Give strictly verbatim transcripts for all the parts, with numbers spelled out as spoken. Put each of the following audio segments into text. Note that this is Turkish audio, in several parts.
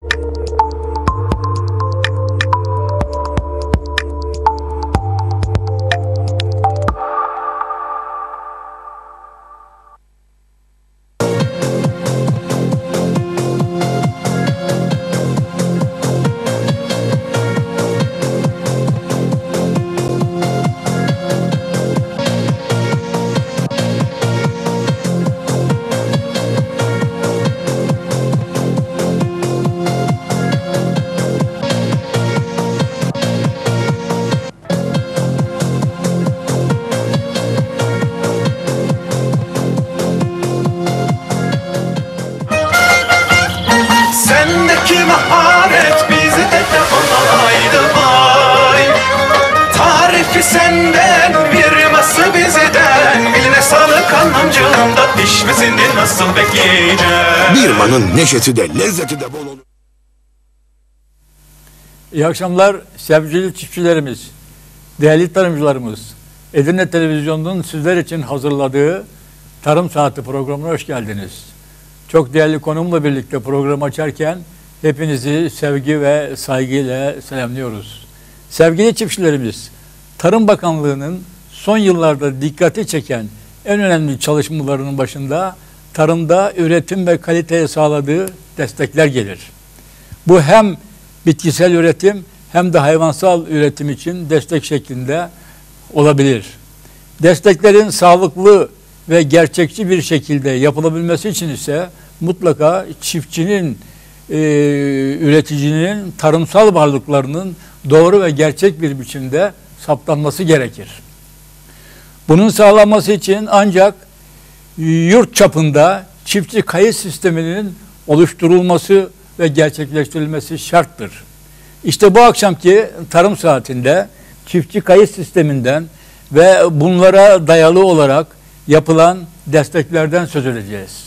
Maharet bizde de olaydı vay. Tarifi senden, bir ması bizden. Eline sağlık anlamcığımda pişmesini nasıl bekleyeceğim. Bir manın neşesi de lezzeti de bol olur. İyi akşamlar sevgili çiftçilerimiz, değerli tarımcılarımız. Edirne Televizyonu'nun sizler için hazırladığı Tarım Saati programına hoş geldiniz. Çok değerli konuğumla birlikte programı açarken hepinizi sevgi ve saygıyla selamlıyoruz. Sevgili çiftçilerimiz, Tarım Bakanlığı'nın son yıllarda dikkati çeken en önemli çalışmalarının başında tarımda üretim ve kaliteye sağladığı destekler gelir. Bu hem bitkisel üretim hem de hayvansal üretim için destek şeklinde olabilir. Desteklerin sağlıklı ve gerçekçi bir şekilde yapılabilmesi için ise mutlaka çiftçinin, e, üreticinin tarımsal varlıklarının doğru ve gerçek bir biçimde saptanması gerekir. Bunun sağlanması için ancak yurt çapında çiftçi kayıt sisteminin oluşturulması ve gerçekleştirilmesi şarttır. İşte bu akşamki Tarım Saati'nde çiftçi kayıt sisteminden ve bunlara dayalı olarak yapılan desteklerden söz edeceğiz.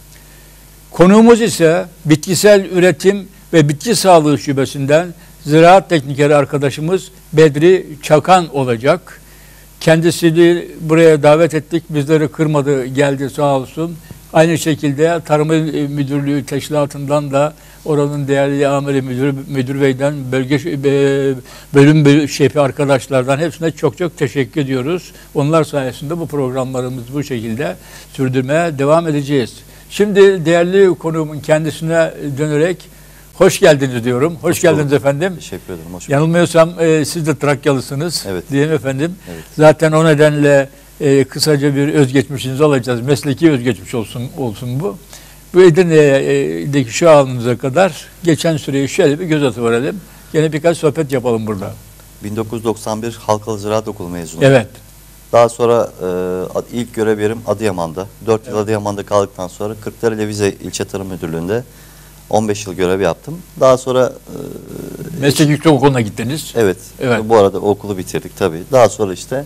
Konuğumuz ise bitkisel üretim ve bitki sağlığı şubesinden ziraat teknikeri arkadaşımız Bedri Çakan olacak. Kendisini buraya davet ettik. Bizleri kırmadı, geldi sağ olsun. Aynı şekilde Tarım İl Müdürlüğü Teşkilatı'ndan da oranın değerli amiri müdür, müdür beyden, bölge bölüm şefi arkadaşlardan hepsine çok çok teşekkür ediyoruz. Onlar sayesinde bu programlarımızı bu şekilde sürdürmeye devam edeceğiz. Şimdi değerli konuğumun kendisine dönerek hoş geldiniz diyorum. Hoş, hoş geldiniz efendim. Teşekkür ederim. Hoş Yanılmıyorsam e, siz de Trakyalısınız. Evet. Değil mi efendim? Evet. Zaten o nedenle e, kısaca bir özgeçmişinizi alacağız. Mesleki özgeçmiş olsun olsun bu. Bu Edirne'deki şu anınıza kadar geçen süreyi şöyle bir göz atıverelim. Yine birkaç sohbet yapalım burada. bin dokuz yüz doksan bir Halkalı Ziraat Okulu mezunu. Evet. Daha sonra e, ilk görev yerim Adıyaman'da. dört yıl evet. Adıyaman'da kaldıktan sonra Kırklareli Vize İlçe Tarım Müdürlüğü'nde on beş yıl görev yaptım. Daha sonra e, Meslek Yüksek Okulu'na gittiniz. Evet. Evet. Bu arada okulu bitirdik tabii. Daha sonra işte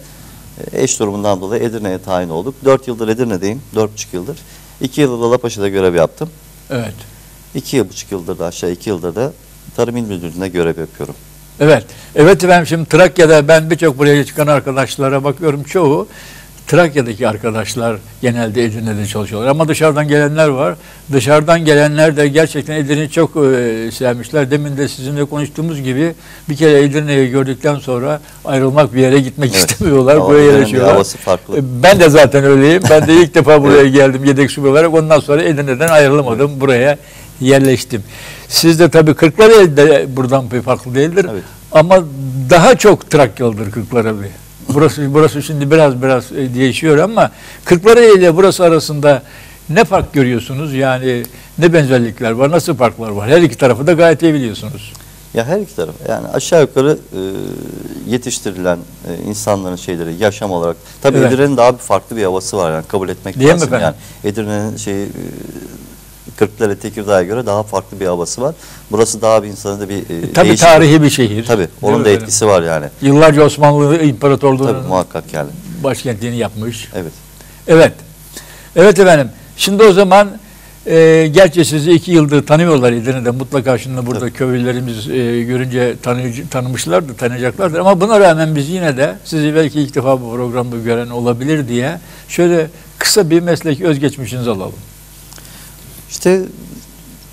eş durumundan dolayı Edirne'ye tayin olduk. dört yıldır Edirne'deyim. dört buçuk yıldır. iki yıldır da Lapaşa'da görev yaptım. Evet. iki buçuk yıldır da aşağı iki yıldır da Tarım İl Müdürlüğü'nde görev yapıyorum. Evet. Evet efendim, şimdi Trakya'da ben birçok buraya çıkan arkadaşlara bakıyorum, çoğu Trakya'daki arkadaşlar genelde Edirne'de çalışıyorlar. Ama dışarıdan gelenler var. Dışarıdan gelenler de gerçekten Edirne'yi çok e, sevmişler. Demin de sizinle konuştuğumuz gibi bir kere Edirne'yi gördükten sonra ayrılmak, bir yere gitmek evet. istemiyorlar. Ama buraya yaşıyorlar. Havası farklı. Ben de zaten öyleyim. Ben de ilk defa buraya geldim yedek subay olarak. Ondan sonra Edirne'den ayrılamadım. Evet. Buraya yerleştim. Siz de tabii Kırklareli de buradan bir farklı değildir. Evet. Ama daha çok Trakyalıdır Kırklareli. Burası burası şimdi biraz biraz değişiyor ama Kırklareli ile burası arasında ne fark görüyorsunuz? Yani ne benzerlikler var, nasıl farklar var? Her iki tarafı da gayet iyi biliyorsunuz. Ya her iki taraf. Yani aşağı yukarı e, yetiştirilen e, insanların şeyleri, yaşam olarak. Tabii evet. Edirne'nin daha bir farklı bir havası var, yani kabul etmek değil lazım. Mi efendim? Yani Edirne'nin şeyi e, Kırklareli, Tekirdağ'a göre daha farklı bir havası var. Burası daha bir insanın da bir e, tabii değişik. Tarihi bir şehir. Tabii. Onun da etkisi var yani. Yıllarca Osmanlı İmparatorluğu'nun tabii, muhakkak yani. başkentliğini yapmış. Evet. Evet. Evet efendim. Şimdi o zaman e, gerçi sizi iki yıldır tanıyorlar Edirne'de. Mutlaka şimdi burada tabii. köylülerimiz e, görünce tanı, tanımışlardır, tanıyacaklardır. Ama buna rağmen biz yine de sizi belki ilk defa bu programda gören olabilir diye şöyle kısa bir mesleki özgeçmişinizi alalım. İşte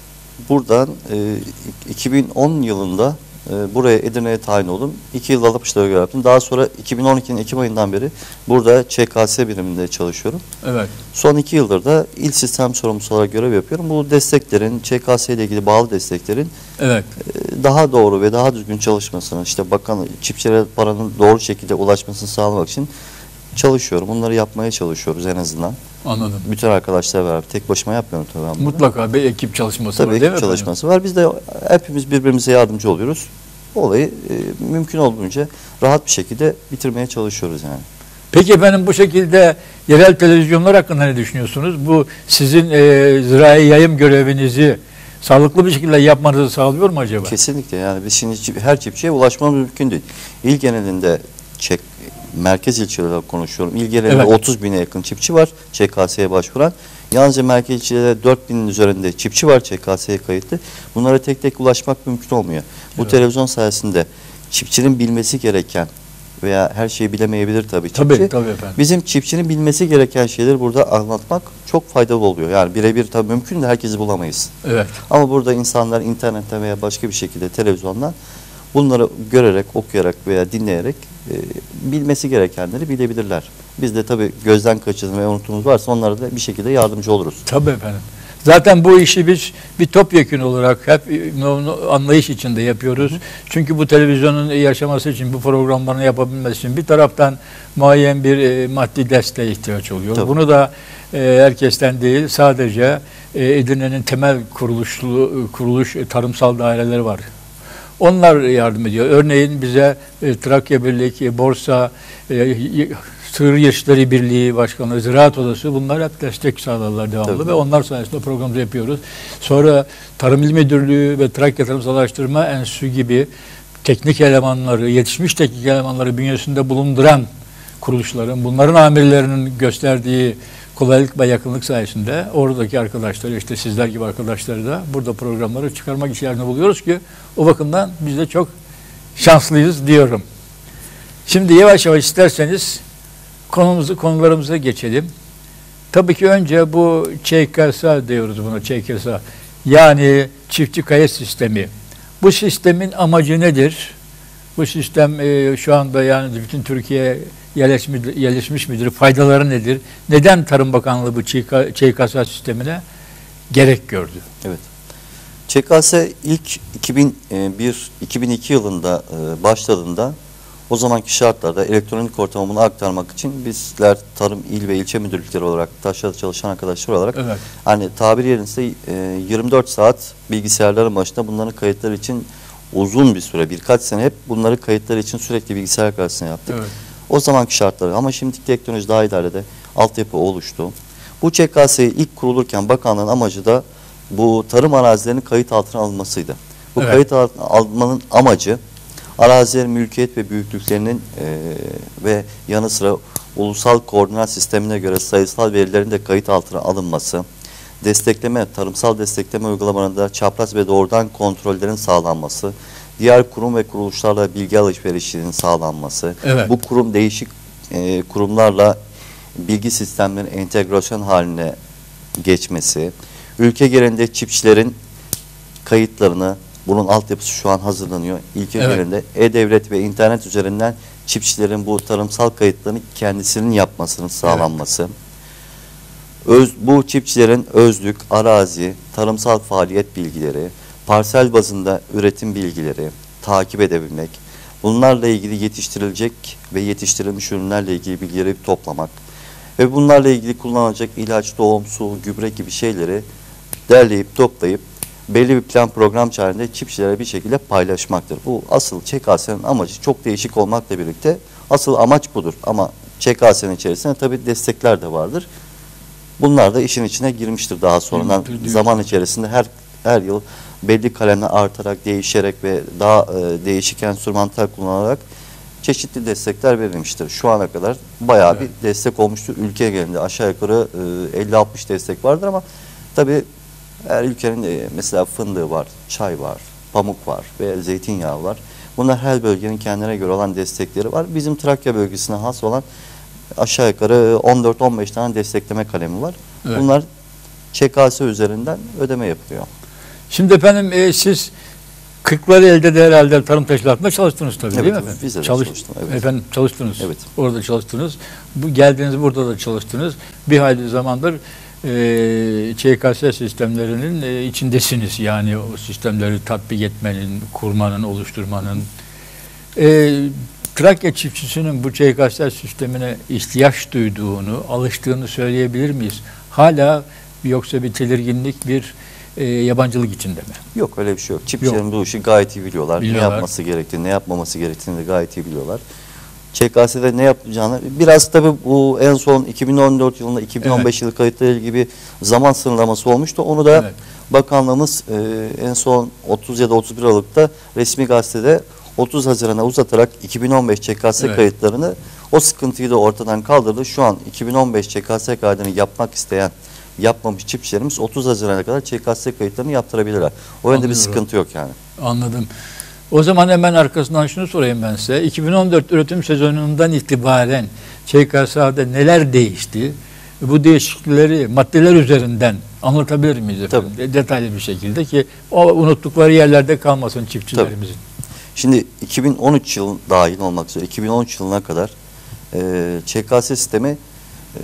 buradan e, iki bin on yılında e, buraya Edirne'ye tayin oldum. iki yıl Alapaşa'da görev yaptım. Daha sonra iki bin on ikinin Ekim ayından beri burada Ç K S biriminde çalışıyorum. Evet. Son iki yıldır da il sistem sorumlusu olarak görev yapıyorum. Bu desteklerin, Ç K S ile ilgili bağlı desteklerin Evet. e, daha doğru ve daha düzgün çalışmasını, işte bakan çiftçilere paranın doğru şekilde ulaşmasını sağlamak için çalışıyorum. Bunları yapmaya çalışıyoruz en azından. Anladım. Bütün arkadaşlar beraber. Tek başıma yapmıyorum tabii ben bunu. Mutlaka bir ekip çalışması Tabii var değil mi ekip efendim? çalışması var. Biz de hepimiz birbirimize yardımcı oluyoruz. Olayı e, mümkün olduğunca rahat bir şekilde bitirmeye çalışıyoruz yani. Peki efendim, bu şekilde yerel televizyonlar hakkında ne düşünüyorsunuz? Bu sizin e, zirai yayım görevinizi sağlıklı bir şekilde yapmanızı sağlıyor mu acaba? Kesinlikle, yani biz şimdi çi- her çiftçiye ulaşmamız mümkün değil. İl genelinde çek, merkez ilçelerle konuşuyorum. İl genelinde Evet. otuz bine yakın çiftçi var Ç K S'ye başvuran. Yalnızca merkez ilçelerde dört binin üzerinde çiftçi var Ç K S'ye kayıtlı. Bunlara tek tek ulaşmak mümkün olmuyor. Bu Evet. televizyon sayesinde çiftçinin bilmesi gereken veya her şeyi bilemeyebilir tabii çiftçi. Tabii tabii efendim. Bizim çiftçinin bilmesi gereken şeyleri burada anlatmak çok faydalı oluyor. Yani birebir tabii mümkün de herkesi bulamayız. Evet. Ama burada insanlar internetten veya başka bir şekilde televizyondan bunları görerek, okuyarak veya dinleyerek e, bilmesi gerekenleri bilebilirler. Biz de tabii gözden kaçırdığımız ve unuttuğumuz varsa onlara da bir şekilde yardımcı oluruz. Tabii efendim. Zaten bu işi biz bir topyekün olarak hep e, anlayış içinde yapıyoruz. Hı hı. Çünkü bu televizyonun yaşaması için, bu programların yapabilmesi için bir taraftan muayyen bir e, maddi desteğe ihtiyaç oluyor. Tabii. Bunu da e, herkesten değil, sadece e, Edirne'nin temel kuruluşlu kuruluş e, tarımsal daireleri var. Onlar yardım ediyor. Örneğin bize e, Trakya Birlik, e, Borsa, e, Sığır Yaşları Birliği Başkanlığı, Ziraat Odası, bunlar hep destek sağlarlar devamlı. Tabii. Ve onlar sayesinde programımızı yapıyoruz. Sonra Tarım İl Müdürlüğü ve Trakya Tarımsal Araştırma Enstitüsü gibi teknik elemanları, yetişmiş teknik elemanları bünyesinde bulunduran kuruluşların, bunların amirlerinin gösterdiği kolaylık ve yakınlık sayesinde oradaki arkadaşları, işte sizler gibi arkadaşları da burada programları çıkarmak işlerini buluyoruz ki o bakımdan biz de çok şanslıyız diyorum. Şimdi yavaş yavaş isterseniz konumuzu, konularımıza geçelim. Tabii ki önce bu Ç K S diyoruz buna, Ç K S. Yani çiftçi kayıt sistemi. Bu sistemin amacı nedir? Bu sistem e, şu anda yani bütün Türkiye yerleşmiş, yerleşmiş midir? Faydaları nedir? Neden Tarım Bakanlığı bu Ç K S sistemine gerek gördü? Evet. Ç K S ilk iki bin bir iki bin iki yılında başladığında o zamanki şartlarda elektronik ortama bunu aktarmak için bizler tarım il ve ilçe müdürlükleri olarak, taşrada çalışan arkadaşlar olarak, Evet. hani tabiri yerindeyse yirmi dört saat bilgisayarların başında bunların kayıtları için uzun bir süre, birkaç sene hep bunları kayıtları için sürekli bilgisayar karşısına yaptık. Evet. O zamanki şartları, ama şimdiki teknoloji daha ileride altyapı oluştu. Bu Ç K S ilk kurulurken bakanlığın amacı da bu tarım arazilerinin kayıt altına alınmasıydı. Bu Evet. kayıt altına almanın amacı arazilerin mülkiyet ve büyüklüklerinin e, ve yanı sıra ulusal koordinat sistemine göre sayısal verilerin de kayıt altına alınması, destekleme, tarımsal destekleme uygulamalarında çapraz ve doğrudan kontrollerin sağlanması, diğer kurum ve kuruluşlarla bilgi alışverişinin sağlanması, Evet. bu kurum değişik e, kurumlarla bilgi sistemlerinin entegrasyon haline geçmesi, ülke genelinde çiftçilerin kayıtlarını, bunun altyapısı şu an hazırlanıyor. Ülke Evet. genelinde e-devlet ve internet üzerinden çiftçilerin bu tarımsal kayıtlarını kendisinin yapmasının sağlanması, öz, bu çiftçilerin özlük, arazi, tarımsal faaliyet bilgileri, parsel bazında üretim bilgileri takip edebilmek, bunlarla ilgili yetiştirilecek ve yetiştirilmiş ürünlerle ilgili bilgileri toplamak ve bunlarla ilgili kullanılacak ilaç, tohum, su, gübre gibi şeyleri derleyip toplayıp belli bir plan program halinde çiftçilere bir şekilde paylaşmaktır. Bu asıl Ç K S'nin amacı, çok değişik olmakla birlikte asıl amaç budur. Ama Ç K S'nin içerisinde tabii destekler de vardır. Bunlar da işin içine girmiştir daha sonradan. Hı, Zaman içerisinde her her yıl belli kalemler artarak, değişerek ve daha e, değişik enstrümantal kullanarak çeşitli destekler verilmiştir. Şu ana kadar bayağı Evet. bir destek olmuştur. Ülke genelinde aşağı yukarı e, elli altmış destek vardır ama tabii her ülkenin e, mesela fındığı var, çay var, pamuk var veya zeytinyağı var. Bunlar her bölgenin kendine göre olan destekleri var. Bizim Trakya bölgesine has olan aşağı yukarı on dört on beş tane destekleme kalemi var. Evet. Bunlar Ç K S üzerinden ödeme yapılıyor. Şimdi efendim e, siz kırkları elde de herhalde tarım teşkilatında çalıştınız tabii, Evet, değil mi efendim? biz de Çalış- çalıştım, evet. Efendim çalıştınız. Evet. Orada çalıştınız. Bu geldiğiniz burada da çalıştınız. Bir hayli zamandır e, Ç K S sistemlerinin e, içindesiniz. Yani o sistemleri tatbik etmenin, kurmanın, oluşturmanın. E, Trakya çiftçisinin bu Ç K S sistemine ihtiyaç duyduğunu, alıştığını söyleyebilir miyiz? Hala yoksa bir tedirginlik, bir e, yabancılık içinde mi? Yok, öyle bir şey yok. Çiftçilerin bu işi gayet iyi biliyorlar. Biliyorlar. Ne yapması gerektiğini, ne yapmaması gerektiğini de gayet iyi biliyorlar. Ç K S'de ne yapacağını biraz tabii bu en son iki bin on dört yılında iki bin on beş yılı kayıtları gibi zaman sınırlaması olmuştu. Onu da Evet. bakanlığımız e, en son otuz ya da otuz bir Aralık'ta resmi gazetede otuz Haziran'a uzatarak iki bin on beş Ç K S Evet. kayıtlarını, o sıkıntıyı da ortadan kaldırdı. Şu an iki bin on beş Ç K S kaydını yapmak isteyen, yapmamış çiftçilerimiz otuz Haziran'a kadar Ç K S kayıtlarını yaptırabilirler. O yönde bir Anlıyorum. sıkıntı yok yani. Anladım. O zaman hemen arkasından şunu sorayım ben size. iki bin on dört üretim sezonundan itibaren Ç K S'de neler değişti? Bu değişiklikleri maddeler üzerinden anlatabilir miyiz efendim? De- Detaylı bir şekilde ki o unuttukları yerlerde kalmasın çiftçilerimizin. Şimdi iki bin on üç yıl dahil olmak üzere iki bin on üç yılına kadar e, Ç K S sistemi e,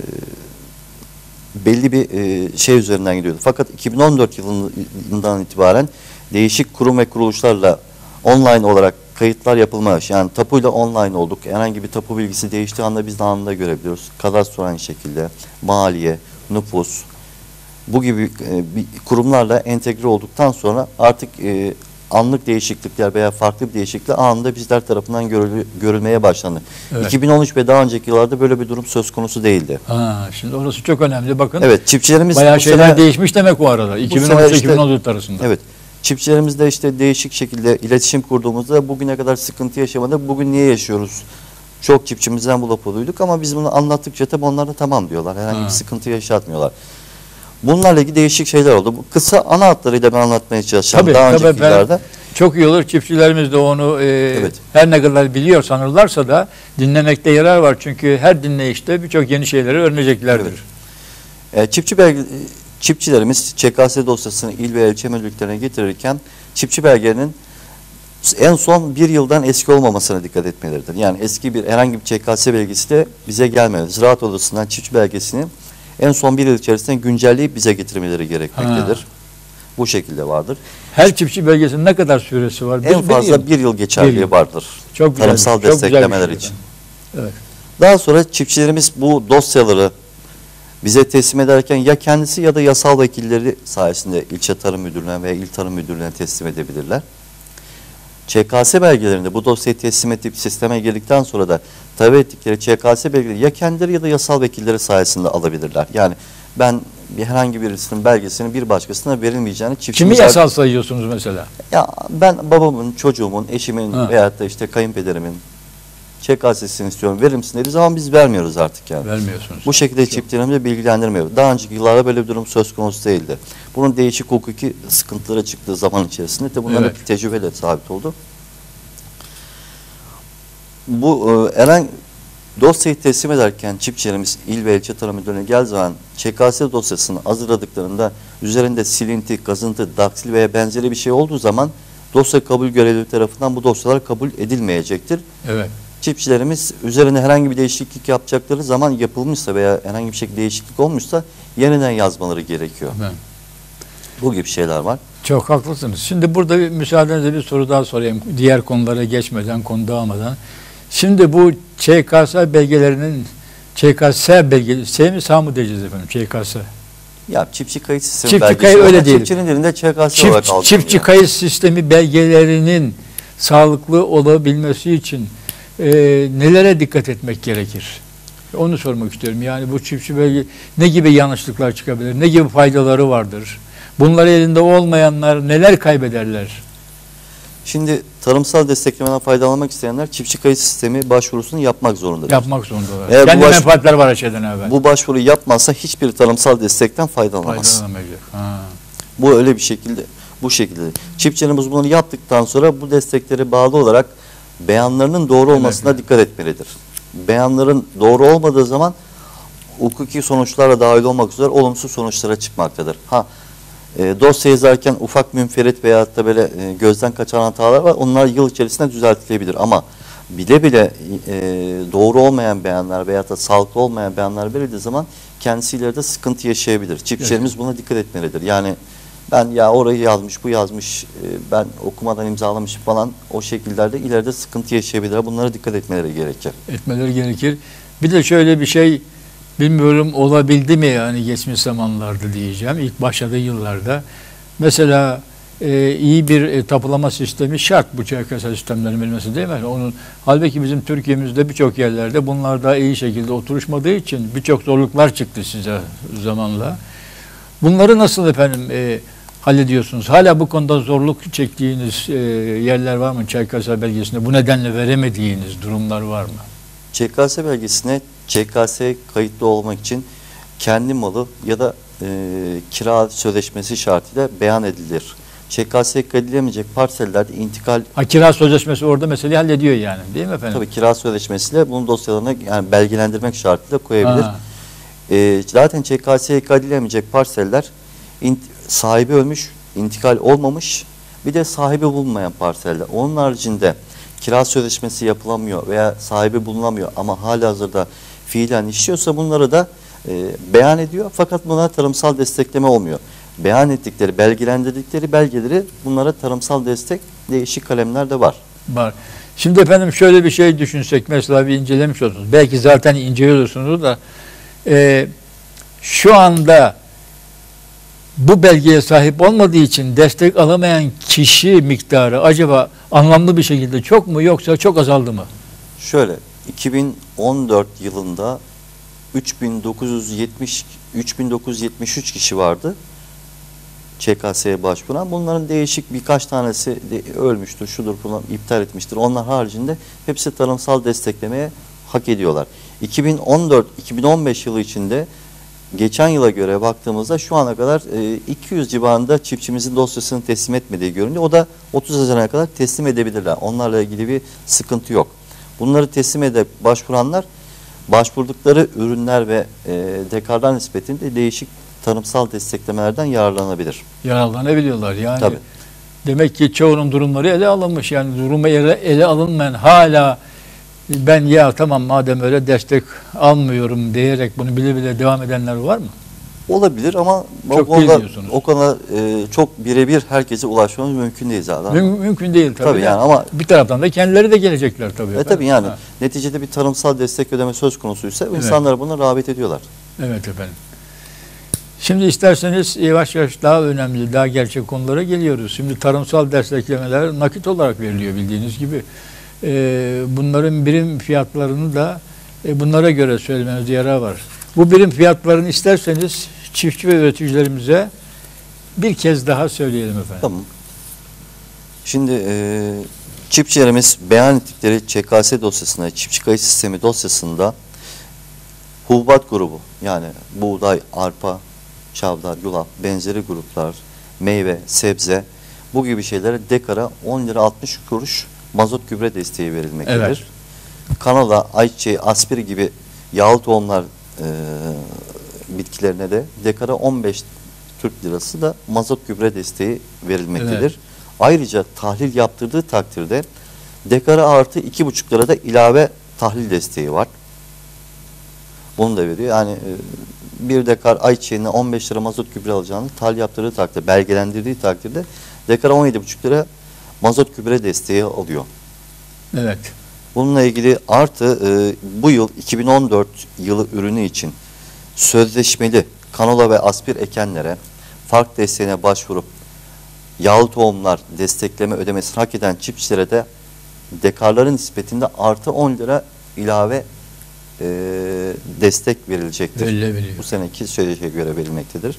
belli bir e, şey üzerinden gidiyordu. Fakat iki bin on dört yılından itibaren değişik kurum ve kuruluşlarla online olarak kayıtlar yapılmaya başladı. Yani tapuyla online olduk. Herhangi bir tapu bilgisi değiştiği anda biz de anında görebiliyoruz. Kadastro aynı şekilde, maliye, nüfus, bu gibi e, bir kurumlarla entegre olduktan sonra artık e, anlık değişiklikler veya farklı bir değişiklikler anında bizler tarafından görülü, görülmeye başlandı. Evet. iki bin on üç ve daha önceki yıllarda böyle bir durum söz konusu değildi. Ha, şimdi orası çok önemli. Bakın Evet, çiftçilerimiz bayağı bu şeyler sene- değişmiş demek bu arada. iki bin on sene üç işte- iki bin on dört arasında. Evet. Çiftçilerimizle işte değişik şekilde iletişim kurduğumuzda bugüne kadar sıkıntı yaşamadık. Bugün niye yaşıyoruz? Çok çiftçimizden bu lafı duyduk ama biz bunu anlattıkça tabii onlar da tamam diyorlar. Herhangi Ha. bir sıkıntı yaşatmıyorlar. Bunlarla ilgili değişik şeyler oldu. Bu kısa ana hatlarıyla ben anlatmaya çalışacağım Tabii, daha tabii önceki ben- yıllarda. Çok iyi olur. Çiftçilerimiz de onu e, Evet. her ne kadar biliyor sanırlarsa da dinlemekte yarar var. Çünkü her dinleyişte birçok yeni şeyleri öğreneceklerdir. Evet. E, çiftçi belge, çiftçilerimiz Ç K S dosyasını il ve ilçe müdürlüklerine getirirken çiftçi belgenin en son bir yıldan eski olmamasına dikkat etmeleridir. Yani eski bir herhangi bir Ç K S belgesi de bize gelmeli. Ziraat Odası'ndan çiftçi belgesini en son bir yıl içerisinde güncelleyip bize getirmeleri gerekmektedir. Ha. Bu şekilde vardır. Her çiftçi belgesinin ne kadar süresi var? En Bir- fazla bir yıl. bir yıl geçerliği Bir yıl. vardır. Çok güzel, Tarımsal çok güzel bir desteklemeler şey için. Evet. Daha sonra çiftçilerimiz bu dosyaları bize teslim ederken ya kendisi ya da yasal vekilleri sayesinde ilçe tarım müdürlüğüne veya il tarım müdürlüğüne teslim edebilirler. Ç K S belgelerinde bu dosyayı teslim edip sisteme girdikten sonra da tabi ettikleri Ç K S belgeleri ya kendileri ya da yasal vekilleri sayesinde alabilirler. Yani ben bir herhangi birisinin belgesinin bir başkasına verilmeyeceğini Kimi çiftçimiz... yasal sayıyorsunuz mesela? Ya ben babamın, çocuğumun, eşimin Ha. veyahut da işte kayınpederimin Ç K S'sini istiyorum verir misin dediği zaman biz vermiyoruz artık yani. Vermiyorsunuz. Bu şekilde çiftçilerimizi bilgilendirmiyor. Daha önceki yıllarda böyle bir durum söz konusu değildi. Bunun değişik hukuki sıkıntılara çıktığı zaman içerisinde de bunların Evet. hep tecrübeyle sabit oldu. Bu e, Eren dosyayı teslim ederken çiftçilerimiz il ve ilçe tarım müdürlüğüne geldiği zaman Ç K S dosyasını hazırladıklarında üzerinde silinti, kazıntı, daktil veya benzeri bir şey olduğu zaman dosya kabul görevlileri tarafından bu dosyalar kabul edilmeyecektir. Evet. Çiftçilerimiz üzerine herhangi bir değişiklik yapacakları zaman yapılmışsa veya herhangi bir şekilde değişiklik olmuşsa yeniden yazmaları gerekiyor. Evet. Bu gibi şeyler var. Çok haklısınız. Şimdi burada bir müsaadenizle bir soru daha sorayım. Diğer konulara geçmeden, konu dağılmadan. Şimdi bu Ç K S belgelerinin Ç K S belgesi, S mi sağ mı diyeceğiz efendim Ç K S? Ya çiftçi kayıt sistemi Çiftçi belgesi kayıt olarak öyle değil. çiftçinin elinde Ç K S olarak Çift, algılanıyor. çiftçi kayıt sistemi belgelerinin sağlıklı olabilmesi için e, nelere dikkat etmek gerekir? Onu sormak istiyorum. Yani bu çiftçi belge ne gibi yanlışlıklar çıkabilir? Ne gibi faydaları vardır? Bunlar elinde olmayanlar neler kaybederler? Şimdi tarımsal desteklemeden faydalanmak isteyenler çiftçi kayıt sistemi başvurusunu yapmak zorundadır. Yapmak zorundalar. Eğer bu Kendi baş- menfaatler var her şeyden evvel. Bu başvuru yapmazsa hiçbir tarımsal destekten faydalanamaz. Faydalanamayacak. Ha. Bu öyle bir şekilde, bu şekilde. Çiftçilerimiz bunları yaptıktan sonra bu destekleri bağlı olarak beyanlarının doğru olmasına Evet. dikkat etmelidir. Beyanların doğru olmadığı zaman hukuki sonuçlara dahil olmak üzere olumsuz sonuçlara çıkmaktadır. Ha, E, dosya yazarken ufak münferit veyahut da böyle e, gözden kaçan hatalar var. Onlar yıl içerisinde düzeltilebilir ama bile bile e, doğru olmayan beyanlar veyahut da sağlıklı olmayan beyanlar verildiği zaman kendisi ileride sıkıntı yaşayabilir. Çiftçilerimiz buna dikkat etmelidir. Yani ben ya orayı yazmış, bu yazmış, e, ben okumadan imzalamışım falan, o şekillerde ileride sıkıntı yaşayabilir. Bunlara dikkat etmeleri gerekir. Etmeleri gerekir. Bir de şöyle bir şey, bilmiyorum olabildi mi yani geçmiş zamanlarda diyeceğim. İlk başladığı yıllarda mesela e, iyi bir e, tapulama sistemi şart, bu Ç K S sistemlerinin bilmesi değil mi? Onun, halbuki bizim Türkiye'mizde birçok yerlerde bunlar da iyi şekilde oturuşmadığı için birçok zorluklar çıktı size zamanla. Bunları nasıl efendim e, hallediyorsunuz? Hala bu konuda zorluk çektiğiniz e, yerler var mı Ç K S belgesinde? Bu nedenle veremediğiniz durumlar var mı? Ç K S belgesine Ç K S kayıtlı olmak için kendi malı ya da e, kira sözleşmesi şartıyla beyan edilir. Ç K S kaydedilemeyecek parsellerde intikal... Ha, kira sözleşmesi orada meseleyi hallediyor yani, değil mi efendim? Tabii kira sözleşmesiyle bunun dosyalarına yani belgelendirmek şartıyla koyabilir. Ha. E, zaten Ç K S'ye kaydedilemeyecek parseller in, sahibi ölmüş, intikal olmamış, bir de sahibi bulunmayan parseller. Onun haricinde kira sözleşmesi yapılamıyor veya sahibi bulunamıyor ama halihazırda fiilen işliyorsa bunları da e, beyan ediyor. Fakat buna tarımsal destekleme olmuyor. Beyan ettikleri, belgelendirdikleri belgeleri bunlara tarımsal destek değişik kalemler de var. Var. Şimdi efendim şöyle bir şey düşünsek, mesela bir incelemiş olursunuz. Belki zaten inceliyorsunuz da e, şu anda bu belgeye sahip olmadığı için destek alamayan kişi miktarı acaba anlamlı bir şekilde çok mu yoksa çok azaldı mı? Şöyle, iki bin on dört yılında üç bin dokuz yüz yetmiş üç bin dokuz yüz yetmiş üç kişi vardı Ç K S'ye başvuran. Bunların değişik birkaç tanesi de ölmüştür, şudur falan iptal etmiştir. Onlar haricinde hepsi tarımsal desteklemeye hak ediyorlar. iki bin on dört iki bin on beş yılı içinde geçen yıla göre baktığımızda şu ana kadar iki yüz civarında çiftçimizin dosyasını teslim etmediği görünüyor. O da otuz Haziran'a kadar teslim edebilirler. Onlarla ilgili bir sıkıntı yok. Bunları teslim edip başvuranlar başvurdukları ürünler ve e, dekarlar nispetinde değişik tarımsal desteklemelerden yararlanabilir. Yararlanabiliyorlar yani. Tabii. Demek ki çoğunun durumları ele alınmış. Yani durumu ele, ele alınmayan hala ben ya tamam madem öyle destek almıyorum diyerek bunu bile bile devam edenler var mı? Olabilir ama Çok o konuda, değil o konuda e, çok birebir herkese ulaşmamız mümkün değil zaten. Müm, mümkün değil tabii. Tabii yani ama bir taraftan da kendileri de gelecekler tabii. E tabii yani Ha. neticede bir tarımsal destek ödeme söz konusuysa insanlar buna rağbet ediyorlar. Evet efendim. Şimdi isterseniz yavaş yavaş daha önemli, daha gerçek konulara geliyoruz. Şimdi tarımsal desteklemeler nakit olarak veriliyor bildiğiniz gibi. Ee, bunların birim fiyatlarını da e, bunlara göre söylemenize yarar var. Bu birim fiyatlarını isterseniz çiftçi ve üreticilerimize bir kez daha söyleyelim efendim. Tamam. Şimdi e, çiftçilerimiz beyan ettikleri Ç K S dosyasında, çiftçi kayıt sistemi dosyasında hububat grubu yani buğday, arpa, çavdar, yulaf, benzeri gruplar, meyve, sebze bu gibi şeylere dekara on lira altmış kuruş mazot gübre desteği verilmektedir. Evet. Kanola, ayçiçeği, aspir gibi yağlı tohumlar e, bitkilerine de dekara on beş Türk lirası da mazot gübre desteği verilmektedir. Evet. Ayrıca tahlil yaptırdığı takdirde dekara artı iki buçuk lirada ilave tahlil desteği var. Bunu da veriyor. Yani bir dekar ayçiçeğine on beş lira mazot gübre alacağını tahlil yaptırdığı takdirde, belgelendirdiği takdirde dekara on yedi buçuk lira mazot gübre desteği alıyor. Evet. Bununla ilgili artı e, bu yıl iki bin on dört yılı ürünü için sözleşmeli kanola ve aspir ekenlere fark desteğine başvurup yağlı tohumlar destekleme ödemesini hak eden çiftçilere de dekarların nispetinde artı on lira ilave e, destek verilecektir. Verilebiliyor. Bu seneki sözleşmeye göre verilmektedir.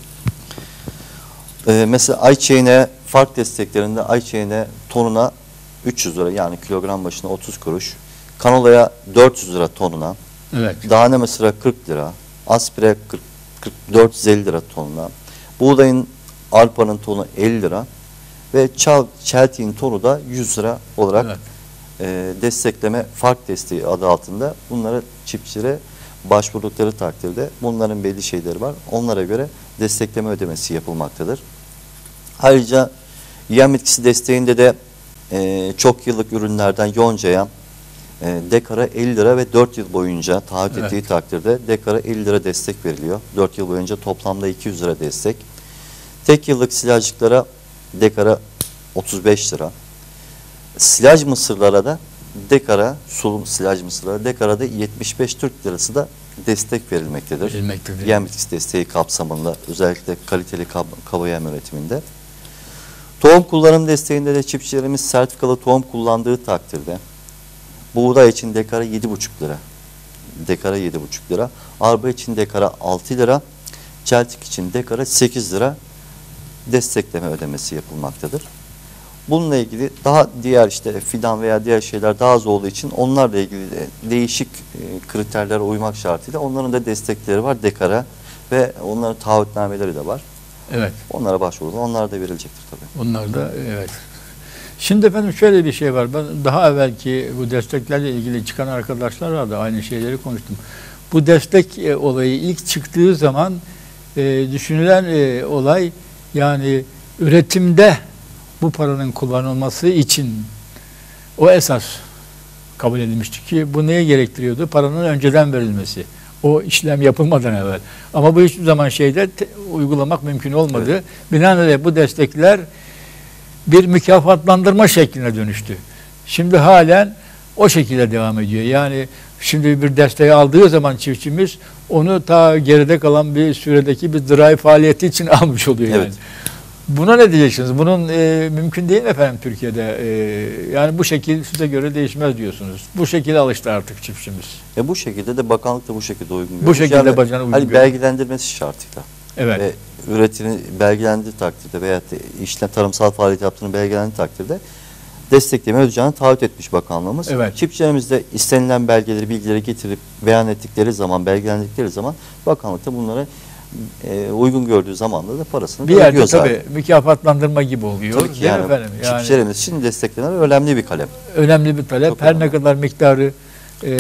E, mesela ayçiçeğine fark desteklerinde ayçiçeğine tonuna üç yüz lira yani kilogram başına otuz kuruş. Kanolaya dört yüz lira tonuna. Evet. Dane mısıra kırk lira. Aspire kırk, kırk, dört yüz elli lira tonuna. Buğdayın, arpanın tonu elli lira. Ve çal, çeltiğin tonu da yüz lira olarak Evet. e, destekleme fark desteği adı altında bunları çiftçilere başvurdukları takdirde bunların belli şeyleri var. Onlara göre destekleme ödemesi yapılmaktadır. Ayrıca yem bitkisi desteğinde de e, çok yıllık ürünlerden yoncaya e, dekara elli lira ve dört yıl boyunca taahhüt Evet. ettiği takdirde dekara elli lira destek veriliyor. dört yıl boyunca toplamda iki yüz lira destek. Tek yıllık silajcıklara dekara otuz beş lira. Silaj mısırlara da dekara, sulu silaj mısırlara dekara da yetmiş beş Türk lirası da destek verilmektedir. Verilmektedir. Yem bitkisi desteği kapsamında, özellikle kaliteli kab kaba yem üretiminde. Tohum kullanım desteğinde de çiftçilerimiz sertifikalı tohum kullandığı takdirde buğday için dekara yedi buçuk lira. Dekara yedi buçuk lira. Arpa için dekara altı lira. Çeltik için dekara sekiz lira destekleme ödemesi yapılmaktadır. Bununla ilgili daha diğer işte fidan veya diğer şeyler daha az olduğu için onlarla ilgili de değişik e, kriterlere uymak şartıyla onların da destekleri var dekara ve onların taahhütnameleri de var. Evet. Onlara başvurulur. Onlar da verilecektir tabii. Bunlar da evet. Şimdi efendim şöyle bir şey var. Ben daha evvelki bu desteklerle ilgili çıkan arkadaşlar vardı. Aynı şeyleri konuştum. Bu destek e, olayı ilk çıktığı zaman e, düşünülen e, olay yani üretimde bu paranın kullanılması için o esas kabul edilmişti ki bu neye gerektiriyordu? Paranın önceden verilmesi. O işlem yapılmadan evvel. Ama bu hiçbir zaman şeyde te, uygulamak mümkün olmadı. Evet. Binaenaleyh bu destekler bir mükafatlandırma şekline dönüştü. Şimdi halen o şekilde devam ediyor. Yani şimdi bir desteği aldığı zaman çiftçimiz onu ta geride kalan bir süredeki bir zirai faaliyeti için almış oluyor yani. Evet. Buna ne diyeceksiniz? Bunun e, mümkün değil mi efendim Türkiye'de? E, yani bu şekil size göre değişmez diyorsunuz. Bu şekilde alıştı artık çiftçimiz. E bu şekilde de bakanlık da bu şekilde uygun görüyor. Bu şekilde Yani, bacana uygun hani görüyor. belgelendirmesi şartıyla. Evet. Ve üretimi belgelendiği takdirde veya işlem tarımsal faaliyet yaptığını belgelendiği takdirde destekleme ödeyeceğini taahhüt etmiş bakanlığımız. Evet. Çiftçilerimiz de istenilen belgeleri, bilgileri getirip beyan ettikleri zaman, belgelendikleri zaman bakanlık da bunları e, uygun gördüğü zamanlarda da parasını Bir yerde ödüyor zaten. tabii mükafatlandırma gibi oluyor. Tabii ki değil mi yani, efendim? Yani çiftçilerimiz için desteklemeler önemli bir kalem. önemli bir talep. Çok Her önemli. ne kadar miktarı e,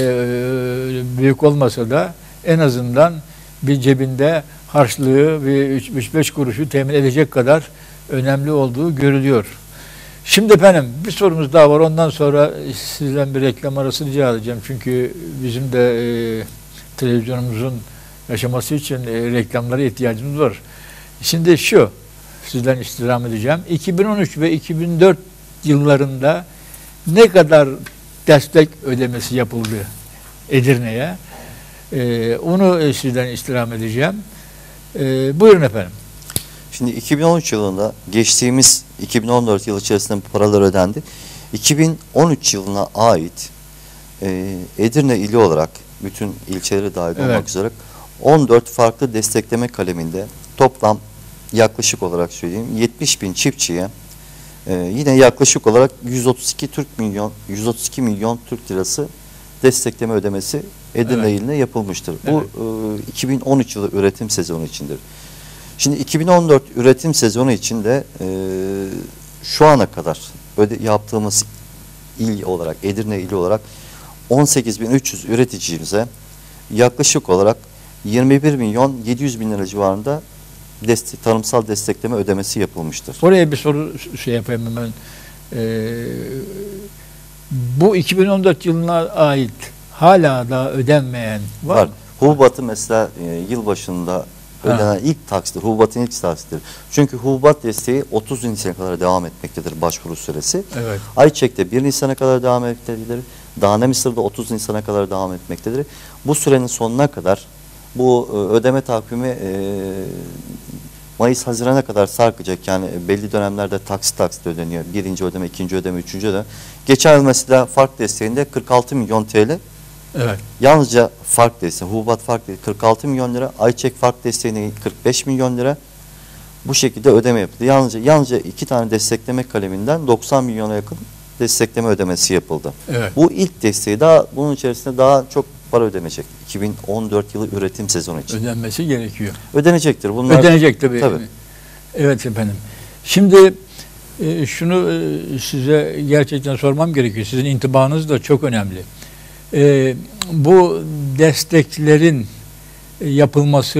büyük olmasa da en azından bir cebinde harçlığı bir üç beş kuruşu temin edecek kadar önemli olduğu görülüyor. Şimdi efendim bir sorumuz daha var. Ondan sonra sizden bir reklam arası rica edeceğim. Çünkü bizim de e, televizyonumuzun yaşaması için e, reklamlara ihtiyacımız var. Şimdi şu, sizden istirham edeceğim. iki bin on üç ve iki bin dört yıllarında ne kadar destek ödemesi yapıldı Edirne'ye? E, onu e, sizden istirham edeceğim. E, buyurun efendim. Şimdi iki bin on üç yılında geçtiğimiz iki bin on dört yıl içerisinde bu paralar ödendi. iki bin on üç yılına ait e, Edirne ili olarak bütün ilçeleri dahil Evet. olmak üzere on dört farklı destekleme kaleminde toplam yaklaşık olarak söyleyeyim yetmiş bin çiftçiye e, yine yaklaşık olarak yüz otuz iki Türk milyon yüz otuz iki milyon Türk lirası destekleme ödemesi Edirne Evet. iline yapılmıştır. Bu e, iki bin on üç yılı üretim sezonu içindir. Şimdi iki bin on dört üretim sezonu içinde e, şu ana kadar öde, yaptığımız il olarak, Edirne ili olarak on sekiz bin üç yüz üreticimize yaklaşık olarak yirmi bir milyon yedi yüz bin lira civarında destek, tarımsal destekleme ödemesi yapılmıştır. Oraya bir soru şey yapayım hemen. Ee, bu iki bin on dört yılına ait hala da ödenmeyen var, Var. mı? Hububatı mesela e, yıl başında ödenen ilk taksittir. Hububatın ilk taksitidir. Çünkü hububat desteği otuz Nisan'a kadar devam etmektedir başvuru süresi. Evet. Ayçiçek'te bir Nisan'a kadar devam etmektedir. Dane Mısır'da otuz Nisan'a kadar devam etmektedir. Bu sürenin sonuna kadar bu e, ödeme takvimi e, Mayıs-Haziran'a kadar sarkacak. Yani belli dönemlerde taksit taksit ödeniyor. Birinci ödeme, ikinci ödeme, üçüncü ödeme. Geçen yıl mesela fark desteğinde kırk altı milyon T L. Evet. Yalnızca fark desteği, hububat fark desteği kırk altı milyon lira. Ayçiçek fark desteğine kırk beş milyon lira. Bu şekilde ödeme yapıldı. Yalnızca, yalnızca iki tane destekleme kaleminden doksan milyona yakın destekleme ödemesi yapıldı. Evet. Bu ilk desteği, daha bunun içerisinde daha çok para ödenecek. iki bin on dört yılı üretim sezonu için. Ödenmesi gerekiyor. Ödenecektir. Bunlar Ödenecek tabii. Tabii. Evet efendim. Şimdi e, şunu e, size gerçekten sormam gerekiyor. Sizin intibanız da çok önemli. E, bu desteklerin e, yapılması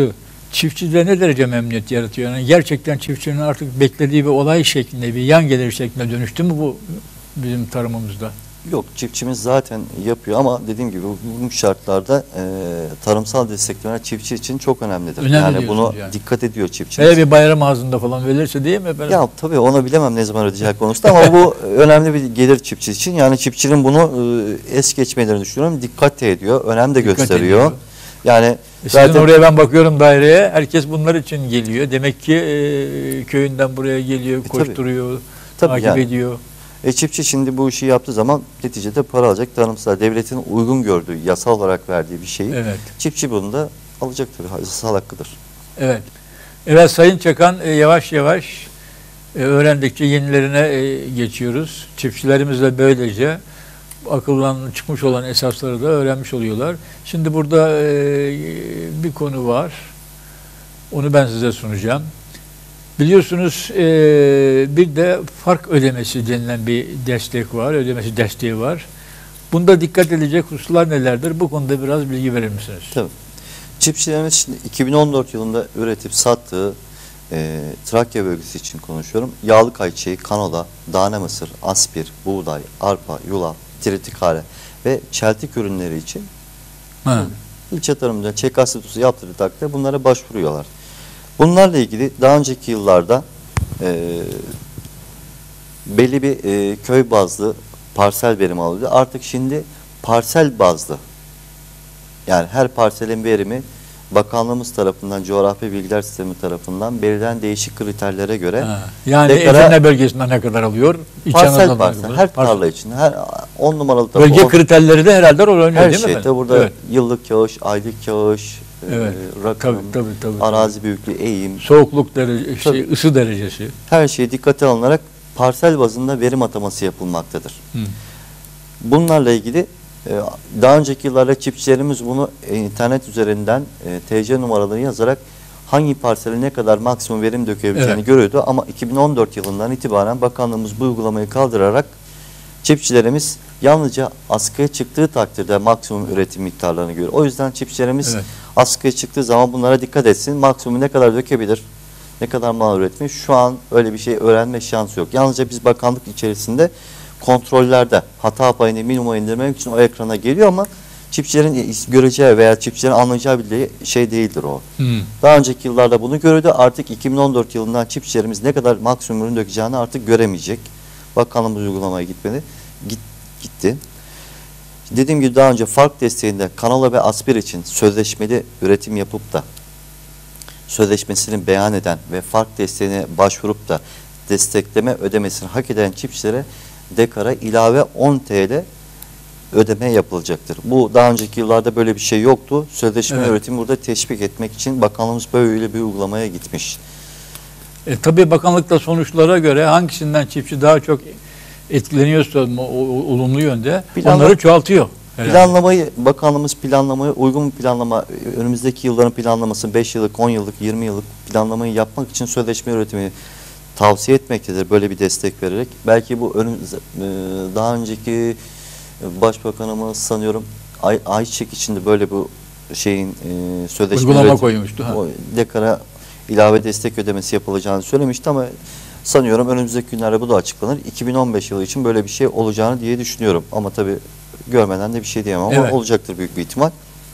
çiftçide ne derece memnuniyet yaratıyor? Yani gerçekten çiftçinin artık beklediği bir olay şeklinde, bir yan gelir şeklinde dönüştü mü bu bizim tarımımızda? Yok, çiftçimiz zaten yapıyor ama dediğim gibi bu şartlarda e, tarımsal desteklemeler çiftçi için çok önemlidir. Önemli yani bunu diyorsunuz yani. dikkat ediyor çiftçimiz. Hele bir bayram ağzında falan verirse değil mi efendim? Ya tabii onu bilemem ne zaman ödeyecek konusunda ama bu önemli bir gelir çiftçi için. Yani çiftçinin bunu e, es geçmelerini düşünüyorum. Dikkat de ediyor, önem de Dikkat gösteriyor. ediyor. Yani E Sizin zaten oraya ben bakıyorum daireye, herkes bunlar için geliyor. Demek ki e, köyünden buraya geliyor, tabii. koşturuyor, Tabii takip yani. ediyor. E, çiftçi şimdi bu işi yaptığı zaman neticede para alacak. Tarımsal devletin uygun gördüğü, yasal olarak verdiği bir şeyi Evet. çiftçi bunu da alacak tabii. Yasal hakkıdır. Evet. Evet Sayın Çakan, e, yavaş yavaş e, öğrendikçe yenilerine e, geçiyoruz. Çiftçilerimiz de böylece akıldan çıkmış olan esasları da öğrenmiş oluyorlar. Şimdi burada e, bir konu var. Onu ben size sunacağım. Biliyorsunuz e, bir de fark ödemesi denilen bir destek var. Ödemesi desteği var. Bunda dikkat edilecek hususlar nelerdir? Bu konuda biraz bilgi verir misiniz? Tabii. Çiftçilerimiz şimdi iki bin on dört yılında üretip sattığı e, Trakya bölgesi için konuşuyorum. Yağlık ayçiçeği, kanola, tane mısır, aspir, buğday, arpa, yulaf, tritikale ve çeltik ürünleri için Ha. ilçe tarımında çek asitusu yaptırdığı takdirde bunlara başvuruyorlar. Bunlarla ilgili daha önceki yıllarda e, belli bir e, köy bazlı parsel verimi alıyordu. Artık şimdi parsel bazlı, yani her parselin verimi bakanlığımız tarafından, coğrafi bilgiler sistemi tarafından belirlenen değişik kriterlere göre Ha. Yani deklara- Edirne bölgesinde ne kadar alıyor? İç parsel Anadolu'da parsel, ne kadar? her Parsel. tarla için, her on numaralı tapu, Bölge on- kriterleri de herhalde rol oynuyor her değil mi şey. efendim? Tabi burada Evet. yıllık yağış, aylık yağış, Evet. e, rakım, Tabii, tabii, tabii. arazi büyüklüğü, eğim, Soğukluk derece, şey, Tabii. ısı derecesi. her şey dikkate alınarak parsel bazında verim ataması yapılmaktadır. Hı. Bunlarla ilgili e, daha önceki yıllarda çiftçilerimiz bunu e, internet üzerinden e, T C numaraları yazarak hangi parsele ne kadar maksimum verim dökebileceğini Evet. görüyordu. Ama iki bin on dört yılından itibaren bakanlığımız bu uygulamayı kaldırarak çiftçilerimiz yalnızca askıya çıktığı takdirde maksimum üretim miktarlarını görüyor. O yüzden çiftçilerimiz Evet. askıya çıktığı zaman bunlara dikkat etsin. Maksimum ne kadar dökebilir, ne kadar mal üretmiş. Şu an öyle bir şey öğrenme şansı yok. Yalnızca biz bakanlık içerisinde kontrollerde hata payını minimuma indirmek için o ekrana geliyor ama çiftçilerin göreceği veya çiftçilerin anlayacağı bir şey değildir o. Hı. Daha önceki yıllarda bunu görüyordu. Artık iki bin on dört yılından çiftçilerimiz ne kadar maksimum ürün dökeceğini artık göremeyecek. Bakanlığımız uygulamaya gitmedi. Git, gitti. Dediğim gibi daha önce fark desteğinde kanola ve aspir için sözleşmeli üretim yapıp da sözleşmesini beyan eden ve fark desteğine başvurup da destekleme ödemesini hak eden çiftçilere dekara ilave on TL ödeme yapılacaktır. Bu daha önceki yıllarda böyle bir şey yoktu. Sözleşme Evet. üretimi burada teşvik etmek için bakanlığımız böyle bir uygulamaya gitmiş. E, tabii bakanlıkta sonuçlara göre hangisinden çiftçi daha çok etkileniyorsa o, o, olumlu yönde Planla- onları çoğaltıyor. herhalde. Planlamayı, bakanlığımız planlamayı, uygun bir planlama, önümüzdeki yılların planlaması beş yıllık, on yıllık, yirmi yıllık planlamayı yapmak için sözleşme üretimi tavsiye etmektedir. Böyle bir destek vererek. Belki bu önüm, e, daha önceki başbakanımız sanıyorum Ay, Ayçiçek içinde böyle bu şeyin e, sözleşme Uygulama üretim- koymuştu, ha. o dekara ilave destek ödemesi yapılacağını söylemişti ama sanıyorum önümüzdeki günlerde bu da açıklanır. iki bin on beş yılı için böyle bir şey olacağını diye düşünüyorum. Ama tabii görmeden de bir şey diyemem ama Evet. olacaktır büyük bir ihtimal.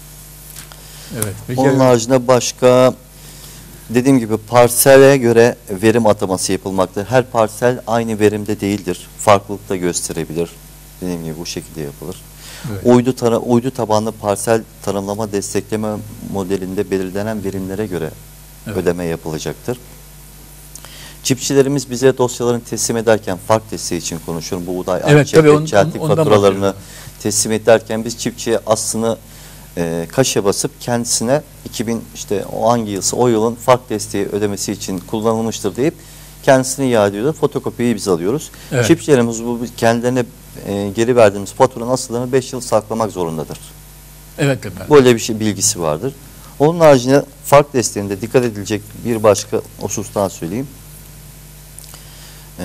Evet. Peki, Onun haricinde başka dediğim gibi parsele göre verim ataması yapılmaktadır. Her parsel aynı verimde değildir. Farklılık da gösterebilir. Dediğim gibi bu şekilde yapılır. Evet. Uydu, tara, uydu tabanlı parsel tanımlama destekleme modelinde belirlenen verimlere göre Evet. ödeme yapılacaktır. Çiftçilerimiz bize dosyalarını teslim ederken fark desteği için konuşuyorum. Buğday, Evet, ayçiçek, tabii, on- çeltik ondan faturalarını bahsediyorum. teslim ederken biz çiftçiye aslını e, kaşe basıp kendisine iki bin işte o hangi yılsa o yılın fark desteği ödemesi için kullanılmıştır deyip kendisine iade ediyor. Fotokopiyi biz alıyoruz. Evet. Çiftçilerimiz bu kendilerine e, geri verdiğimiz faturanın asıllarını beş yıl saklamak zorundadır. Evet efendim. Böyle bir şey bilgisi vardır. Onun haricinde fark desteğinde dikkat edilecek bir başka husus daha söyleyeyim. Ee,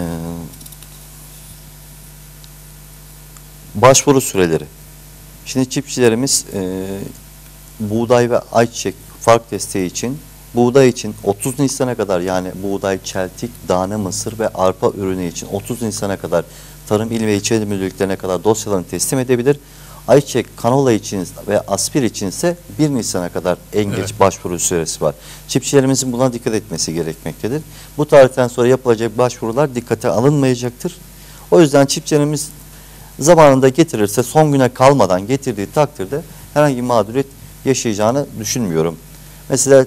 başvuru süreleri. Şimdi çiftçilerimiz e, buğday ve ayçiçek fark desteği için Buğday için otuz Nisan'a kadar, yani buğday, çeltik, tane mısır ve arpa ürünü için otuz Nisan'a kadar Tarım İl ve İlçe Müdürlüklerine kadar dosyalarını teslim edebilir. Ayçiçek, kanola için ve aspir için ise bir Nisan'a kadar en geç Evet. başvuru süresi var. Çiftçilerimizin buna dikkat etmesi gerekmektedir. Bu tarihten sonra yapılacak başvurular dikkate alınmayacaktır. O yüzden çiftçilerimiz zamanında getirirse, son güne kalmadan getirdiği takdirde herhangi bir mağduriyet yaşayacağını düşünmüyorum. Mesela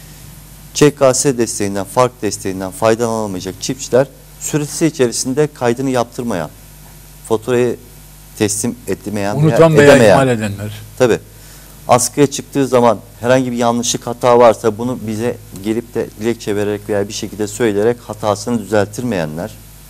Ç K S desteğinden, fark desteğinden faydalanamayacak çiftçiler süresi içerisinde kaydını yaptırmayan, faturayı teslim etmeyen, Unutan veya ihmal edenler. Tabii. Askıya çıktığı zaman herhangi bir yanlışlık, hata varsa bunu bize gelip de dilekçe vererek veya bir şekilde söyleyerek hatasını düzelttirmeyenler.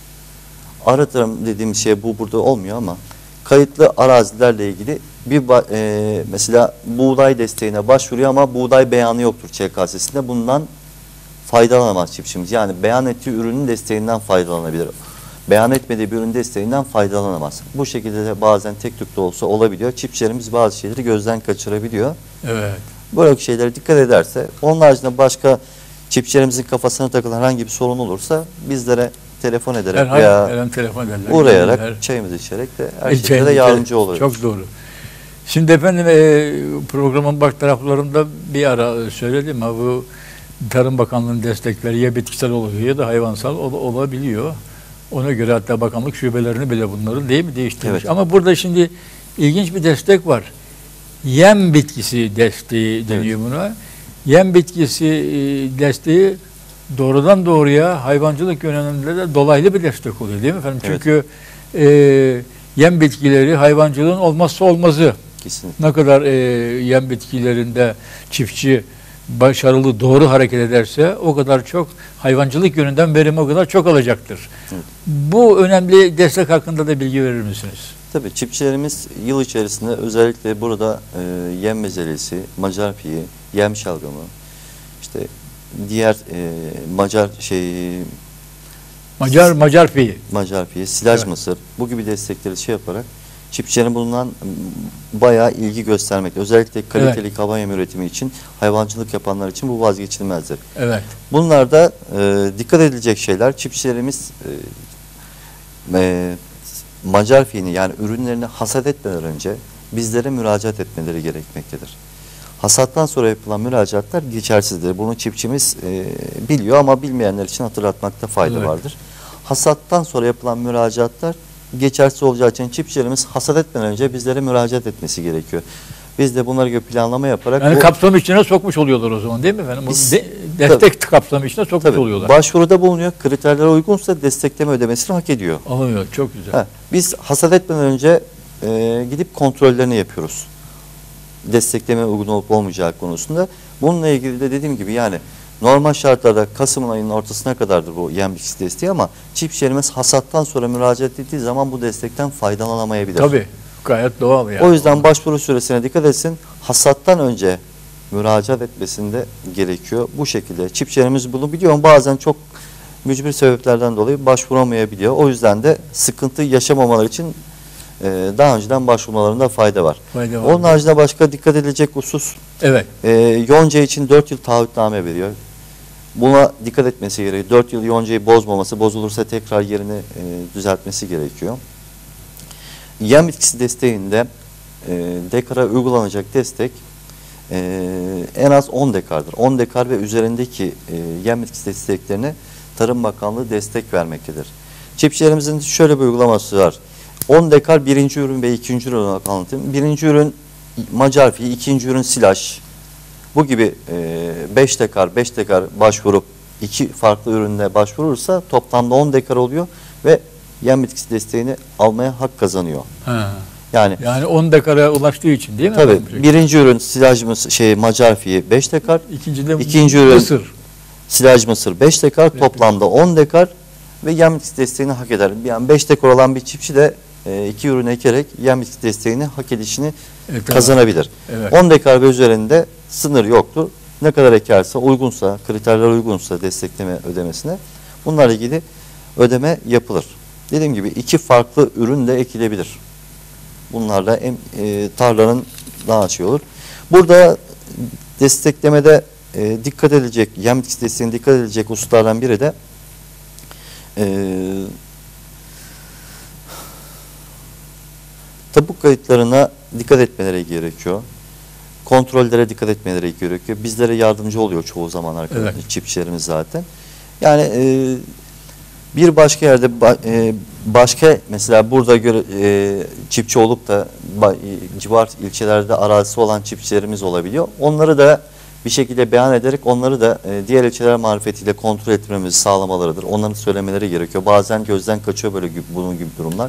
Aratırım dediğim şey bu burada olmuyor ama kayıtlı arazilerle ilgili bir e, mesela buğday desteğine başvuruyor ama buğday beyanı yoktur Ç K S'sinde. Bundan faydalanamaz çiftçimiz. Yani beyan ettiği ürünün desteğinden faydalanabilir. Beyan etmediği bir ürün desteğinden faydalanamaz. Bu şekilde de bazen tek tük de olsa olabiliyor. Çiftçilerimiz bazı şeyleri gözden kaçırabiliyor. Evet. Böyle şeylere dikkat ederse, onun haricinde başka çiftçilerimizin kafasına takılan herhangi bir sorun olursa bizlere telefon ederek Herhangi veya her an telefon ederler. uğrayarak Her- çayımızı içerek de her El şekilde çayını de içerek. yardımcı oluruz. Çok doğru. Şimdi efendim e, programın bak taraflarında bir ara söyledim ha, bu Tarım Bakanlığı'nın destekleri ya bitkisel oluyor ya da hayvansal ol- olabiliyor. Ona göre hatta bakanlık şubelerini bile bunları değil mi değiştirmiş. Evet. Ama burada şimdi ilginç bir destek var. Yem bitkisi desteği deniyor buna. Yem bitkisi e, desteği doğrudan doğruya hayvancılık yöneliminde de dolaylı bir destek oluyor değil mi efendim? Evet. Çünkü e, yem bitkileri hayvancılığın olmazsa olmazı. Kesinlikle. Ne kadar e, yem bitkilerinde çiftçi başarılı doğru hareket ederse o kadar çok hayvancılık yönünden verimi o kadar çok alacaktır. Evet. Bu önemli destek hakkında da bilgi verir misiniz? Tabii çiftçilerimiz yıl içerisinde özellikle burada e, yem mezelesi, Macar piyi, yem şalgamı, işte diğer e, Macar şey Macar Macar piyi. Macar piyi, silaj Evet. mısır bu gibi destekleri şey yaparak çiftçilerin bundan bayağı ilgi göstermekte. Özellikle kaliteli Evet. kaba yem üretimi için, hayvancılık yapanlar için bu vazgeçilmezdir. Evet. Bunlar da e, dikkat edilecek şeyler. Çiftçilerimiz e, e, Macar fiyini, yani ürünlerini hasat etmeden önce bizlere müracaat etmeleri gerekmektedir. Hasattan sonra yapılan müracaatlar geçersizdir. Bunu çiftçimiz e, biliyor ama bilmeyenler için hatırlatmakta fayda Evet. vardır. Hasattan sonra yapılan müracaatlar geçersiz olacağı için çiftçilerimiz hasat etmeden önce bizlere müracaat etmesi gerekiyor. Biz de bunlara göre planlama yaparak Yani bu- kapsam içine sokmuş oluyorlar o zaman değil mi efendim? Bu Biz- de- destek kapsamı içine sokmuş tabii, oluyorlar. başvuruda bulunuyor. Kriterlere uygunsa destekleme ödemesini hak ediyor. Alınıyor. Çok güzel. Ha, biz hasat etmeden önce e, gidip kontrollerini yapıyoruz. Destekleme uygun olup olmayacağı konusunda. Bununla ilgili de dediğim gibi yani normal şartlarda Kasım ayının ortasına kadardır bu yem bitkisi desteği ama çiftçilerimiz hasattan sonra müracaat ettiği zaman bu destekten faydalanamayabilir. Tabii. Gayet doğal yani. O yüzden başvuru süresine dikkat etsin. Hasattan önce müracaat etmesinde gerekiyor. Bu şekilde çiftçilerimiz bunu biliyor ama bazen çok mücbir sebeplerden dolayı başvuramayabiliyor. O yüzden de sıkıntı yaşamamaları için e, daha önceden başvurmalarında fayda var. Fayda var. Onun haricinde başka dikkat edilecek husus Evet. e, yonca için dört yıl taahhütname veriyor. Buna dikkat etmesi gerekiyor. dört yıl yoncayı bozmaması, bozulursa tekrar yerini e, düzeltmesi gerekiyor. Yem bitkisi desteğinde e, dekara uygulanacak destek e, en az on dekardır. on dekar ve üzerindeki e, yem bitkisi desteklerine Tarım Bakanlığı destek vermektedir. Çiftçilerimizin şöyle bir uygulaması var. on dekar birinci ürün ve ikinci ürün olarak anlatayım. Birinci ürün Macar fiyi, ikinci ürün silaj. Bu gibi beş dekar, beş dekar başvurup iki farklı ürünle başvurursa toplamda on dekar oluyor ve yem bitkisi desteğini almaya hak kazanıyor. Ha. Yani Yani on dekara ulaştığı için değil mi? tabii efendim? birinci ürün silaj mısır, şey Macar fiyi beş dekar, İkinci de İkinci ürün- Mısır. silaj mısır beş dekar, toplamda on dekar ve yem bitkisi desteğini hak eder. Yani beş dekar olan bir çiftçi de e, iki ürün ekerek yem bitkisi desteğini hak edişini Evet, tamam. kazanabilir. Evet. on dekar ve üzerinde sınır yoktur. Ne kadar ekerse, uygunsa, kriterler uygunsa destekleme ödemesine bunlarla ilgili ödeme yapılır. Dediğim gibi iki farklı ürün de ekilebilir. Bunlarla hem e, tarlanın daha şey olur. Burada desteklemede e, dikkat edilecek, yem bitkisi desteğine dikkat edilecek hususlardan biri de e, tapu kayıtlarına dikkat etmeleri gerekiyor. Kontrollere dikkat etmeleri gerekiyor. Bizlere yardımcı oluyor çoğu zaman arkadaşlar, Evet. çiftçilerimiz zaten. Yani e, bir başka yerde e, başka mesela burada göre, e, çiftçi olup da e, civar ilçelerde arazisi olan çiftçilerimiz olabiliyor. Onları da bir şekilde beyan ederek onları da e, diğer ilçeler marifetiyle kontrol etmemizi sağlamalarıdır. Onların söylemeleri gerekiyor. Bazen gözden kaçıyor böyle gibi, bunun gibi durumlar.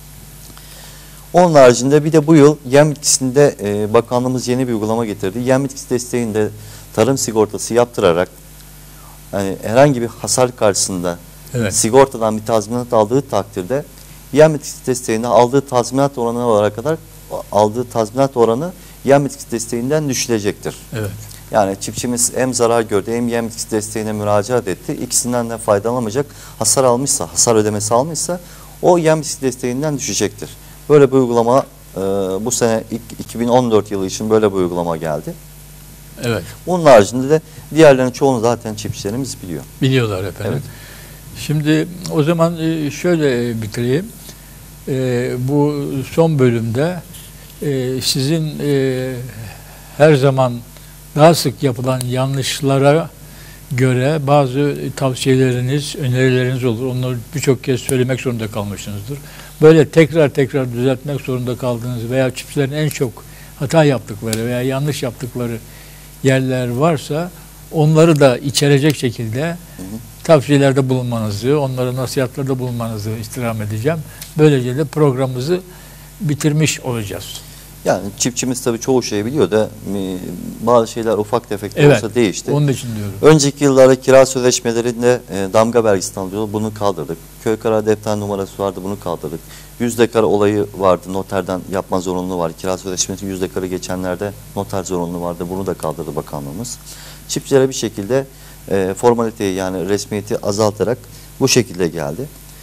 Onun haricinde bir de bu yıl yem bitkisinde e, bakanlığımız yeni bir uygulama getirdi. Yem bitkisi desteğinde tarım sigortası yaptırarak yani herhangi bir hasar karşısında Evet. sigortadan bir tazminat aldığı takdirde yem bitkisi desteğinde aldığı tazminat oranına olarak kadar aldığı tazminat oranı yem bitkisi desteğinden düşülecektir. Evet. Yani çiftçimiz hem zarar gördü hem yem bitkisi desteğine müracaat etti. İkisinden de faydalanamayacak. Hasar almışsa, hasar ödemesi almışsa o yem bitkisi desteğinden düşecektir. Böyle bir uygulama e, bu sene iki bin on dört yılı için böyle bir uygulama geldi. Evet. Onun haricinde de diğerlerinin çoğunu zaten çiftçilerimiz biliyor. Biliyorlar efendim. Evet. Şimdi o zaman e, şöyle bitireyim. E, bu son bölümde e, sizin e, her zaman daha sık yapılan yanlışlara göre bazı tavsiyeleriniz, önerileriniz olur. Onları birçok kez söylemek zorunda kalmışsınızdır. Böyle tekrar tekrar düzeltmek zorunda kaldığınız veya çiftçilerin en çok hata yaptıkları veya yanlış yaptıkları yerler varsa onları da içerecek şekilde hı hı. tavsiyelerde bulunmanızı, onlara nasihatlarda bulunmanızı istirham edeceğim. Böylece de programımızı bitirmiş olacağız. Yani çiftçimiz tabii çoğu şeyi biliyor da bazı şeyler ufak tefek de evet, olsa değişti. Onun için diyorum. Önceki yıllarda kira sözleşmelerinde e, damga vergisi alıyordu. Bunu kaldırdık. Köy karar defter numarası vardı. Bunu kaldırdık. Yüzde kara olayı vardı. Noterden yapma zorunluluğu var. Kira sözleşmesi yüzde karı geçenlerde noter zorunluluğu vardı. Bunu da kaldırdı bakanlığımız. Çiftçilere bir şekilde e, formaliteyi yani resmiyeti azaltarak bu şekilde geldi.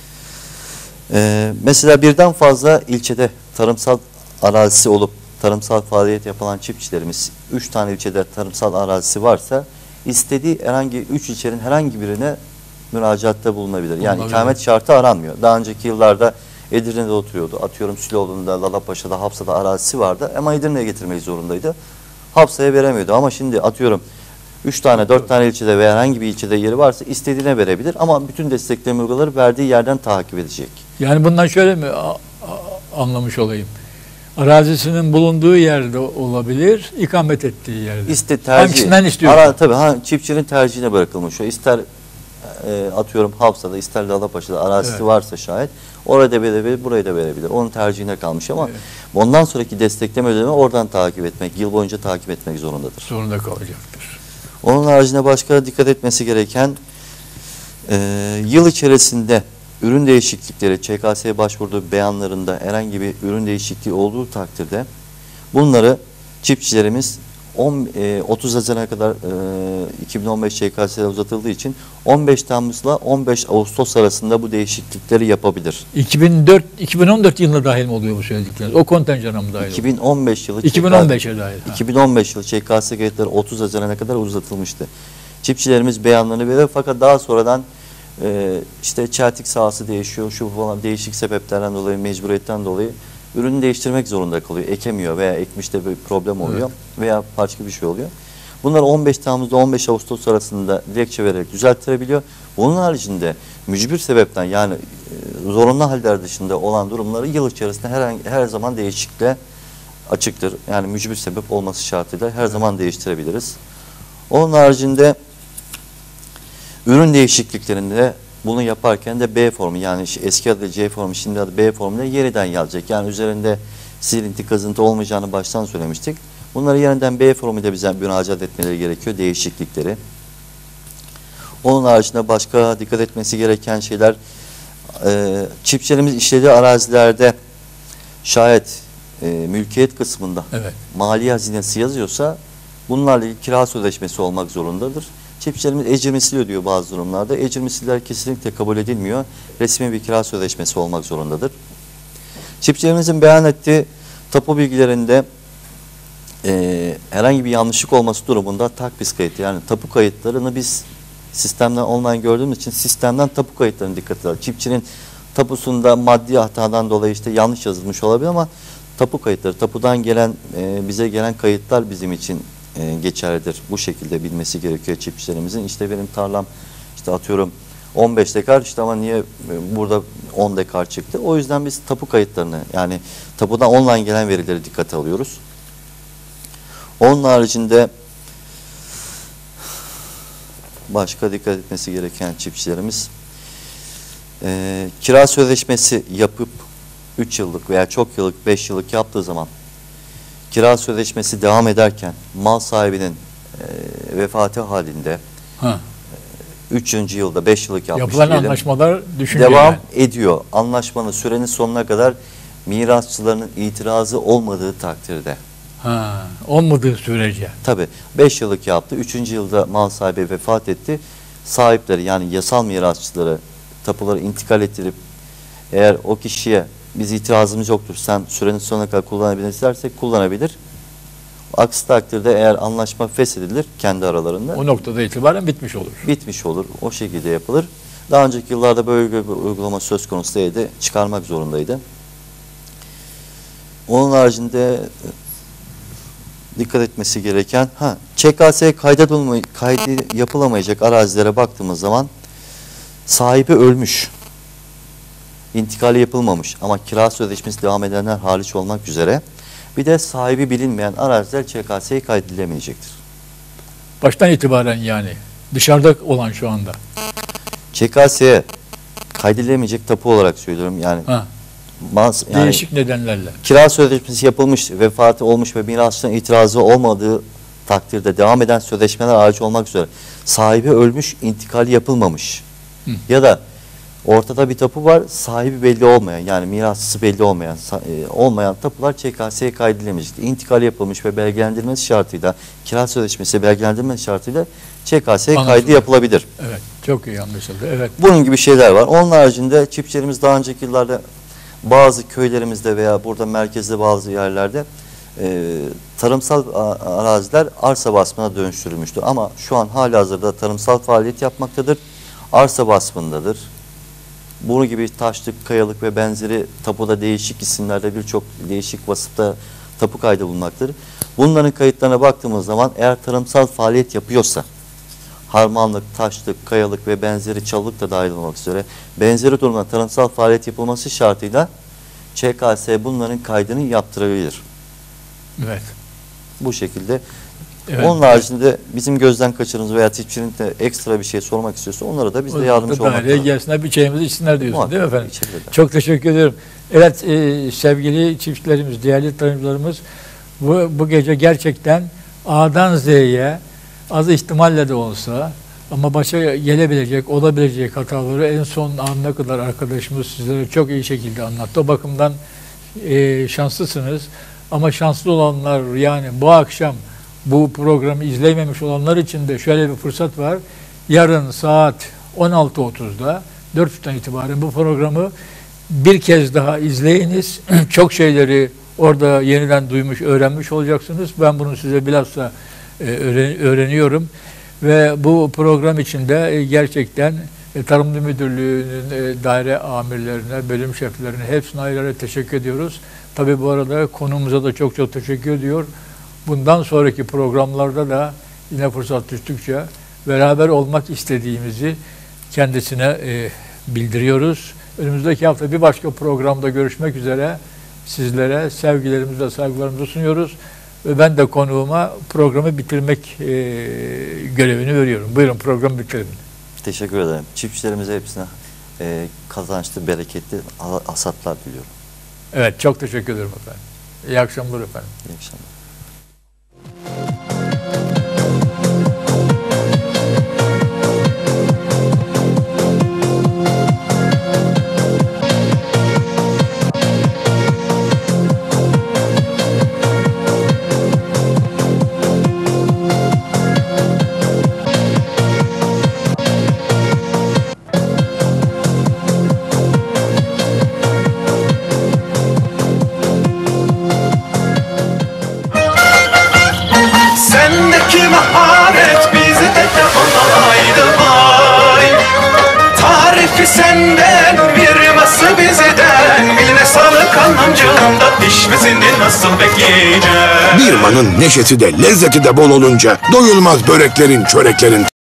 E, mesela birden fazla ilçede tarımsal arazisi olup tarımsal faaliyet yapılan çiftçilerimiz üç tane ilçede tarımsal arazisi varsa istediği herhangi üç ilçenin herhangi birine müracaatta bulunabilir. Yani Olabilir. ikamet şartı aranmıyor. Daha önceki yıllarda Edirne'de oturuyordu. Atıyorum Süloğlu'nda, Lalapaşa'da, Hapsa'da arazisi vardı. Ama Edirne'ye getirmek zorundaydı. Hapsa'ya veremiyordu. Ama şimdi atıyorum üç tane, dört tane ilçede veya herhangi bir ilçede yeri varsa istediğine verebilir. Ama bütün destekleme uygulamaları verdiği yerden takip edecek. Yani bundan şöyle mi a- a- anlamış olayım? Arazisinin bulunduğu yerde olabilir, ikamet ettiği yerde. İste tercih. Hangisinden istiyor? Ara, tabii ha, çiftçinin tercihine bırakılmış o. İster e, atıyorum Hafsa'da, ister Lalapaşa'da arazisi Evet. varsa şayet oraya da verebilir, burayı da verebilir. Onun tercihine kalmış ama Evet. ondan sonraki destekleme ödemi oradan takip etmek, yıl boyunca takip etmek zorundadır. Zorunda kalacaktır. Onun haricinde başka dikkat etmesi gereken e, yıl içerisinde ürün değişiklikleri, Ç K S'ye başvurduğu beyanlarında herhangi bir ürün değişikliği olduğu takdirde bunları çiftçilerimiz on, e, otuz Haziran'a kadar e, iki bin on beş Ç K S'ye uzatıldığı için on beş Temmuz'la on beş Ağustos arasında bu değişiklikleri yapabilir. iki bin dört iki bin on dört yılında dahil mi oluyor bu söyledikleriniz? O kontenjana mı dahil? iki bin on beş yılı iki bin on beşe dahil. Ha. iki bin on beş yılı Ç K S kayıtları otuz Haziran'a kadar uzatılmıştı. Çiftçilerimiz beyanlarını verir fakat daha sonradan e, işte çeltik sahası değişiyor, şu falan değişik sebeplerden dolayı, mecburiyetten dolayı ürünü değiştirmek zorunda kalıyor. Ekemiyor veya ekmişte bir problem oluyor evet. veya başka bir şey oluyor. Bunlar on beş Temmuz'da on beş Ağustos arasında dilekçe vererek düzelttirebiliyor. Bunun haricinde mücbir sebepten yani e, zorunlu haller dışında olan durumları yıl içerisinde her, her zaman değişikliğe açıktır. Yani mücbir sebep olması şartıyla her zaman değiştirebiliriz. Onun haricinde ürün değişikliklerinde bunu yaparken de B formu yani eski adı C formu şimdi adı B formuna yeniden yazacak. Yani üzerinde silinti kazıntı olmayacağını baştan söylemiştik. Bunları yeniden B formuyla bize müracaat etmeleri gerekiyor değişiklikleri. Onun haricinde başka dikkat etmesi gereken şeyler e, çiftçilerimiz işlediği arazilerde şayet e, mülkiyet kısmında Evet. mali hazinesi yazıyorsa bunlarla ilgili kira sözleşmesi olmak zorundadır. Çiftçilerimiz ecir misli ödüyor bazı durumlarda. Ecir misiller kesinlikle kabul edilmiyor. Resmi bir kira sözleşmesi olmak zorundadır. Çiftçilerimizin beyan ettiği tapu bilgilerinde e, herhangi bir yanlışlık olması durumunda takviz kayıtı, yani tapu kayıtlarını biz sistemden online gördüğümüz için sistemden tapu kayıtlarını dikkate alıyoruz. Çiftçinin tapusunda maddi hatadan dolayı işte yanlış yazılmış olabilir ama tapu kayıtları, tapudan gelen e, bize gelen kayıtlar bizim için e, geçerlidir. Bu şekilde bilmesi gerekiyor çiftçilerimizin. İşte benim tarlam işte atıyorum on beş dekar işte ama niye burada on dekar çıktı? O yüzden biz tapu kayıtlarını, yani tapudan online gelen verileri dikkate alıyoruz. Onun haricinde başka dikkat etmesi gereken çiftçilerimiz e, kira sözleşmesi yapıp üç yıllık veya çok yıllık, beş yıllık yaptığı zaman kira sözleşmesi devam ederken mal sahibinin e, vefatı halinde Ha. üçüncü yılda beş yıllık yapmış Yapılan diyelim, anlaşmalar düşünce devam yani. ediyor. Anlaşmanın sürenin sonuna kadar mirasçılarının itirazı olmadığı takdirde. Ha, olmadığı sürece. Tabii beş yıllık yaptı. üçüncü yılda mal sahibi vefat etti. Sahipleri, yani yasal mirasçıları tapuları intikal ettirip eğer o kişiye biz itirazımız yoktur, sen sürenin sonuna kadar kullanabilirsin dersek kullanabilir. Aksi takdirde eğer anlaşma feshedilir kendi aralarında, O noktada itibaren bitmiş olur. bitmiş olur. O şekilde yapılır. Daha önceki yıllarda böyle bir uygulama söz konusu değildi. Çıkarmak zorundaydı. Onun haricinde dikkat etmesi gereken, ha, Ç K S kaydedilme, kaydı yapılamayacak arazilere baktığımız zaman sahibi ölmüş, intikali yapılmamış ama kira sözleşmesi devam edenler hariç olmak üzere bir de sahibi bilinmeyen araziler Ç K S'ye kaydedilemeyecektir. Baştan itibaren yani. Dışarıda olan şu anda. Ç K S'ye kaydedilemeyecek tapu olarak söylüyorum, yani, Ha. mas, yani Değişik nedenlerle. kira sözleşmesi yapılmış, vefatı olmuş ve mirasçının itirazı olmadığı takdirde devam eden sözleşmeler hariç olmak üzere sahibi ölmüş, intikali yapılmamış. Hı. Ya da ortada bir tapu var, sahibi belli olmayan, yani mirasçısı belli olmayan e, olmayan tapular Ç K S'ye kaydedilemeyecektir. İntikali yapılmış ve belgelendirmesi şartıyla, kira sözleşmesi belgelendirmesi şartıyla Ç K S'ye kaydı Anlaşıldı. yapılabilir. Evet. Çok iyi anlaşıldı. Evet. Bunun gibi şeyler var. Onun haricinde çiftçilerimiz daha önceki yıllarda bazı köylerimizde veya burada merkezde bazı yerlerde e, tarımsal a- araziler arsa basmına dönüştürülmüştür. Ama şu an halihazırda tarımsal faaliyet yapmaktadır. Arsa basmındadır. Bunun gibi taşlık, kayalık ve benzeri tapuda değişik isimlerde birçok değişik vasıfta tapu kaydı bulunmaktadır. Bunların kayıtlarına baktığımız zaman eğer tarımsal faaliyet yapıyorsa, harmanlık, taşlık, kayalık ve benzeri çalılık da dahil olmak üzere benzeri durumda tarımsal faaliyet yapılması şartıyla Ç K S bunların kaydını yaptırabilir. Evet. Bu şekilde. Evet. Onun haricinde bizim gözden kaçırdığımız veya çiftçinin de ekstra bir şey sormak istiyorsa onlara da biz de yardımcı olmak Daireye lazım. gelsinler, bir çayımızı içsinler diyorsun, Muhakkak, değil mi efendim? içebilirler. Çok teşekkür ediyorum. Evet, e, sevgili çiftçilerimiz, değerli tarımcılarımız, bu, bu gece gerçekten A'dan Z'ye az ihtimalle de olsa ama başa gelebilecek, olabilecek hataları en son anına kadar arkadaşımız sizlere çok iyi şekilde anlattı. O bakımdan e, şanslısınız. Ama şanslı olanlar, yani bu akşam bu programı izleyememiş olanlar için de şöyle bir fırsat var. Yarın saat on altı otuzda dört buçuktan itibaren bu programı bir kez daha izleyiniz. Çok şeyleri orada yeniden duymuş, öğrenmiş olacaksınız. Ben bunu size bilhassa e, öğren- öğreniyorum. Ve bu program içinde e, gerçekten e, Tarım Müdürlüğü'nün e, daire amirlerine, bölüm şeflerine hepsine ayrı ayrı teşekkür ediyoruz. Tabii bu arada konuğumuza da çok çok teşekkür ediyor. Bundan sonraki programlarda da yine fırsat düştükçe beraber olmak istediğimizi kendisine e, bildiriyoruz. Önümüzdeki hafta bir başka programda görüşmek üzere. Sizlere sevgilerimizi ve saygılarımızı sunuyoruz. Ve ben de konuğuma programı bitirmek e, görevini veriyorum. Buyurun, programı bitirin. Teşekkür ederim. Çiftçilerimize hepsine e, kazançlı, bereketli hasatlar diliyorum. Evet, çok teşekkür ederim efendim. İyi akşamlar efendim. İyi akşamlar. Tarifi senden, virması bizden. Eline sağlık anlamcığımda, pişmesini nasıl bekleyeceğim? Bir manın neşesi de lezzeti de bol olunca doyulmaz böreklerin, çöreklerin